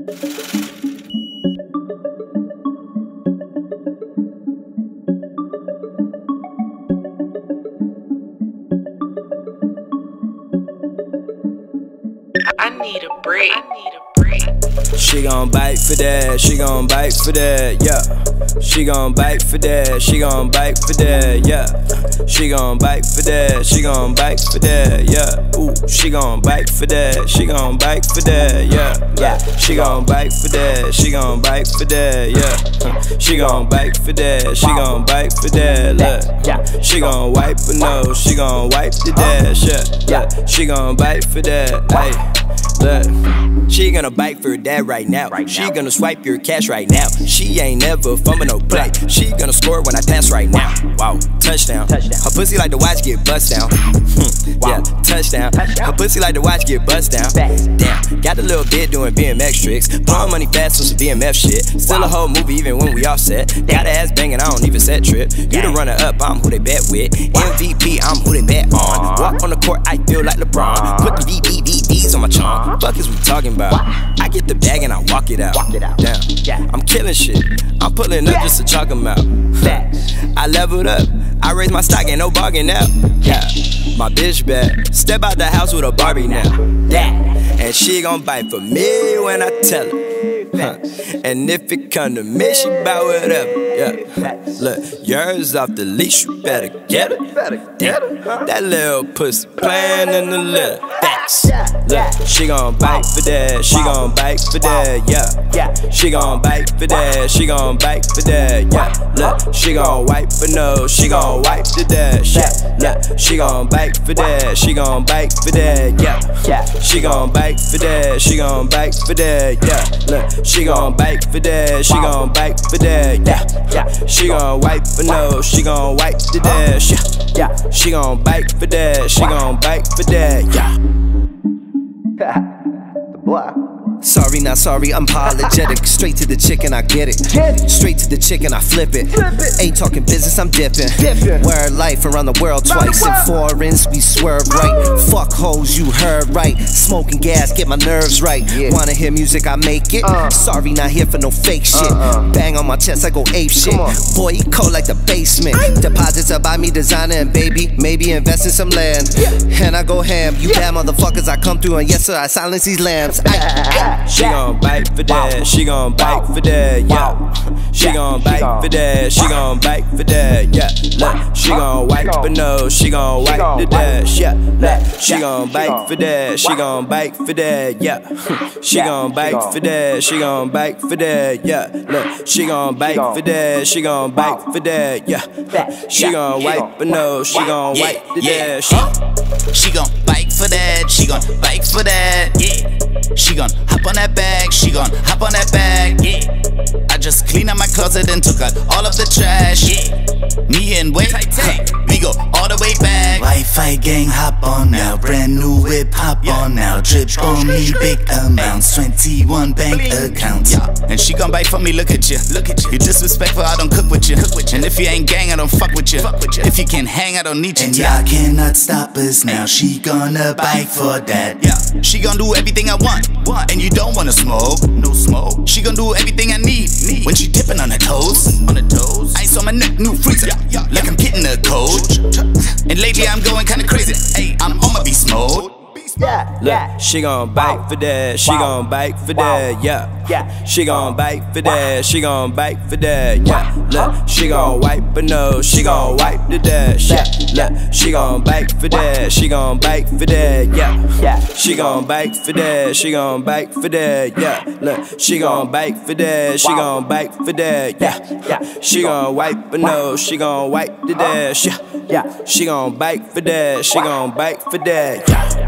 I need a break. She gon' bite for that, she gon' bite for that, yeah. She gon' bite for that, she gon' bite for that, yeah. She gon' bite for that, she gon' bite for that, yeah. Ooh, she gon' bite for that, she gon' bite for that, yeah. She gon' bite for that, she gon' bite for that, yeah. She gon' bite for that, she gon' bite for that, look. She gon' wipe her nose, she gon' wipe the dash, yeah. She gon' bite for that, ayy. Look, she gonna bite for that right now. She gonna swipe your cash right now. She ain't never fumble no play. She gonna score when I pass right now. Wow, touchdown. Her pussy like the watch get bust down. Yeah, touchdown. Her pussy like the watch get bust down. Damn, got a little bit doing BMX tricks. Blowing money fast on some BMF shit. Still a whole movie even when we all set. Got her ass banging, I don't even set trip. You the runner up, I'm who they bet with. MVP, I'm who they bet on. Walk on the court, I feel like LeBron. Put the DVDs on my charm. Fuck is we talking about? I get the bag and I walk it out. Damn, I'm killing shit. I'm pulling up just to chalk them out. I leveled up. I raised my stock, ain't no bargain out. Yeah, my bitch bad. Step out the house with a Barbie now. And she gon' bite for me when I tell her. And if it come to me, she bout whatever. Yeah, look, yours off the leash, you better get her. Damn, that little pussy playing in the litter. Look, she gon' bite for that, she gon' bite for that, yeah. She gon' bite for that, she gon' bite for that, yeah. Look, she gon' wipe her nose, she gon' wipe the dash, yeah. Look, she gon' bite for that, she gon' bite for that, yeah. She gon' bite for that, she gon' bite for that, yeah. Look, she gon' bite for that, she gon' bite for that, yeah. She gon' wipe her nose, she gon' wipe the dash, yeah. She gon' bite for that, she gon' bite for that, yeah. The boy. Sorry, not sorry, I'm apologetic. Straight to the chicken, I get it. Straight to the chicken, I flip it. Ain't talking business, I'm dipping. Word life around the world twice. In foreigns, we swerve right. Fuck hoes, you heard right. Smoking gas, get my nerves right. Wanna hear music, I make it. Sorry, not here for no fake shit. Bang on my chest, I go ape shit. Boy, he cold like the basement. Deposits to buy me designer and baby, maybe invest in some land. And I go ham. You bad motherfuckers, I come through and yes sir, I silence these lambs. She gon' bite for that, she gon' bite for that, yeah. She gon' bite for that, she gon' bite for that, yeah. Look, she gon' wipe her nose, she gon' wipe the dash, yeah. Look, she gon' bite for that, she gon' bite for that, yeah. She gon' bite for that, she gon' bite for that, yeah. Look, she gon' bite for that, she gon' bite for that, yeah. She gon' wipe her nose, she gon' wipe the dash. She gon' bite for that, she gon' bite for that, yeah. She gon' hop on that bag, she gon' hop on that bag, yeah. I just cleaned out my closet and took out all of the trash, yeah. Me and Way, we go all the way back. Wi-Fi gang, hop on now. Brand new whip, hop on now. Drip on me, big amounts. 21 bank accounts. And she gon' bite for me, look at you. You disrespectful, I don't cook with you. And if you ain't gang, I don't fuck with you. If you can't hang, I don't need you. And y'all cannot stop us now. She gonna bite for that. Yeah, she gon' do everything I want. And you don't wanna smoke, no smoke. She gon' do everything I need. When she dipping on her toes, ice on my neck, new freezer, like I'm getting a cold. And lately I'm going kinda crazy. Hey, I'm on my beast mode. Look, she gon' bite for that, she gon' bite for that, yeah. She gon' bite for that, she gon' bite for that, yeah. Look, she gon' wipe her nose, she gon' wipe the dash, yeah. Look, she gon' bite for that, she gon' bite for that, yeah. She gon' bite for that, she gon' bite for that, yeah. Look, she gon' bite for that, she gon' bite for that, yeah. She gon' wipe her nose, she gon' wipe the dash, yeah. She gon' bite for that, she gon' bite for that, yeah.